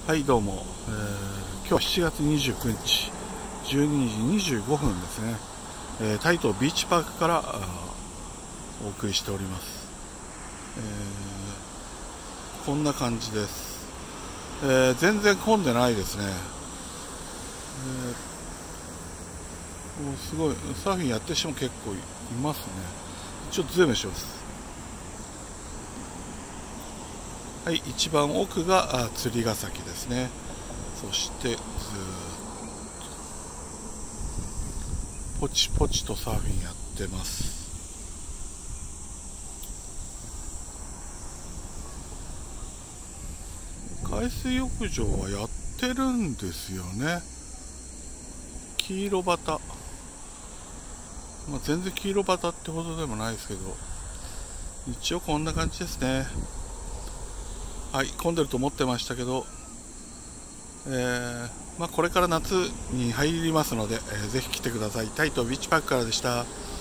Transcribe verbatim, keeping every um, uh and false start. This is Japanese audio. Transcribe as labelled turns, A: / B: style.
A: はいどうも、えー、今日はしちがつにじゅうくにちじゅうにじにじゅうごふんですね、えー、タイ島ビーチパークからお送りしております、えー、こんな感じです、えー、全然混んでないですね、えー、もうすごいサーフィンやってる人も結構いますね。ちょっとズームします。はい、一番奥が釣ヶ崎ですね。そしてずーっとポチポチとサーフィンやってます。海水浴場はやってるんですよね。黄色バタ、まあ、全然黄色バタってほどでもないですけど、一応こんな感じですね。はい、混んでると思ってましたけど、えーまあ、これから夏に入りますので、えー、ぜひ来てください。タイ島ビーチパークからでした。